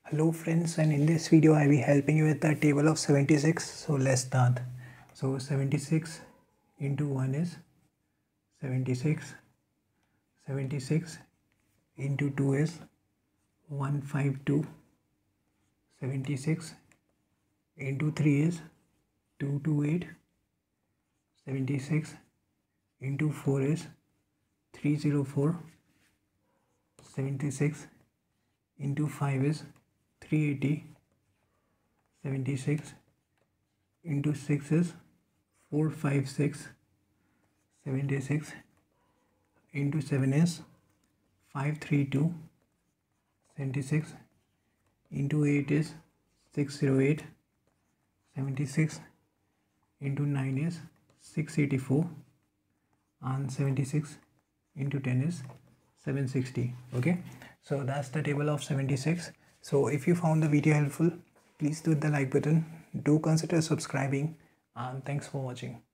Hello friends, and in this video I will be helping you with the table of 76. So let's start. So 76 into 1 is 76. 76 into 2 is 152. 76 into 3 is 228. 76 into 4 is 304. 76 into 5 is 380. 76 into 6 is 456. 76 into 7 is 532. 76 into 8 is 608. 76 into 9 is 684, and 76 into 10 is 760. Okay, so that's the table of 76. So if you found the video helpful, please do the like button, do consider subscribing, and thanks for watching.